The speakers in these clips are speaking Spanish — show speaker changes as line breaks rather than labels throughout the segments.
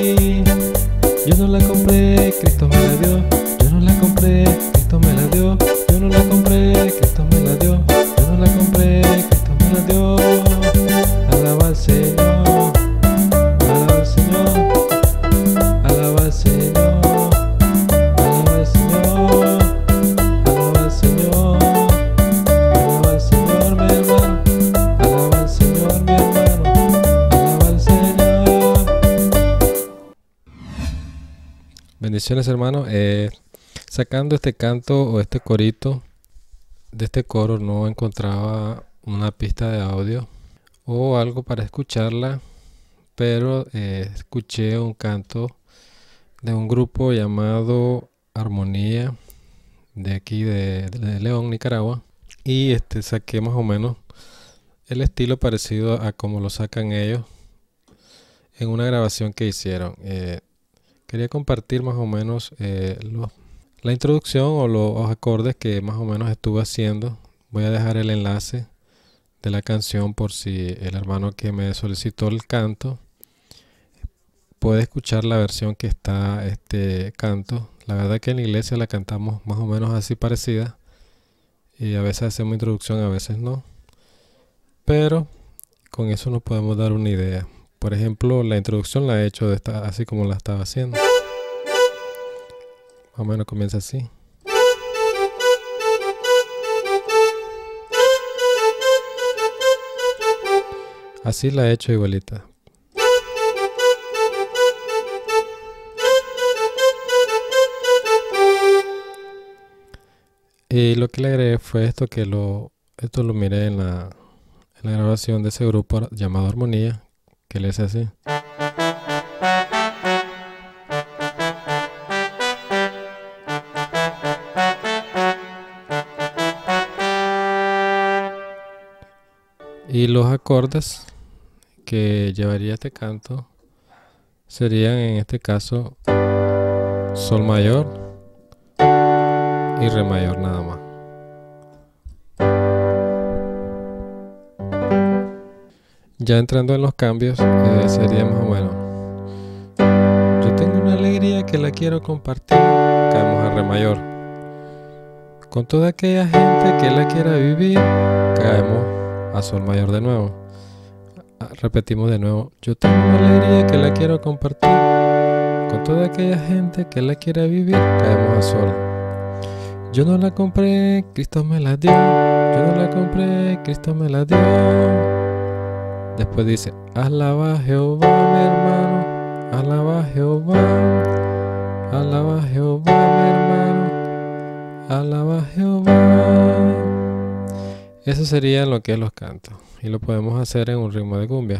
viví. Yo no la compré, Cristo me la dio. Yo no la compré, Cristo me la dio. Yo no la compré, Cristo me la dio. Yo no la compré, Cristo me la dio. Alaba al Señor, alaba al Señor, alaba al Señor, alaba al Señor, alaba al Señor, alaba al Señor, mi hermano, alaba al Señor, mi hermano, alaba al Señor. Bendiciones, hermano. Sacando este canto o este corito de este coro, no encontraba una pista de audio o algo para escucharla, pero escuché un canto de un grupo llamado Armonía de aquí de León, Nicaragua, y saqué más o menos el estilo parecido a como lo sacan ellos en una grabación que hicieron. Quería compartir más o menos la introducción o los acordes que más o menos estuve haciendo. Voy a dejar el enlace de la canción por si el hermano que me solicitó el canto puede escuchar la versión que está este canto. La verdad que en la iglesia la cantamos más o menos así parecida, y a veces hacemos introducción, a veces no, pero con eso nos podemos dar una idea. Por ejemplo, la introducción la he hecho así como la estaba haciendo. Más o menos comienza así. Así la he hecho igualita. Y lo que le agregué fue esto, esto lo miré en la grabación de ese grupo llamado Armonía, que le hace así. Y los acordes que llevaría este canto serían en este caso Sol mayor y Re mayor nada más. Ya entrando en los cambios, sería más o menos: yo tengo una alegría que la quiero compartir, caemos a Re mayor. Con toda aquella gente que la quiera vivir, caemos a Sol mayor de nuevo. Repetimos de nuevo: yo tengo una alegría que la quiero compartir, con toda aquella gente que la quiera vivir, caemos a Sol. Yo no la compré, Cristo me la dio. Yo no la compré, Cristo me la dio. Después dice: alaba a Jehová, mi hermano, alaba a Jehová, alaba a Jehová, mi hermano, alaba a Jehová. Eso sería lo que es los cantos, y lo podemos hacer en un ritmo de cumbia.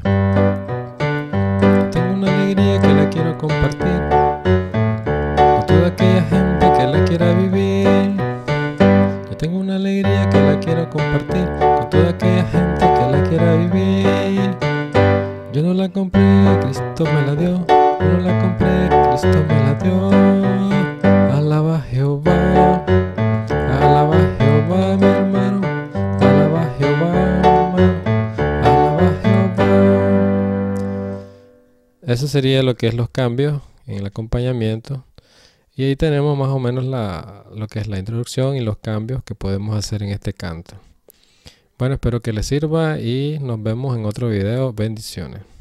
Tengo una alegría que la quiero compartir, con toda aquella gente que la quiera vivir. Yo tengo una alegría que la quiero compartir, con toda aquella gente que la quiera vivir. Yo no la compré, Cristo me la dio. Yo no la compré, Cristo me la dio. Alaba a Jehová, alaba a Jehová, mi hermano, alaba a Jehová, hermano, alaba a Jehová. Eso sería lo que es los cambios en el acompañamiento. Y ahí tenemos más o menos lo que es la introducción y los cambios que podemos hacer en este canto. Bueno, espero que les sirva y nos vemos en otro video. Bendiciones.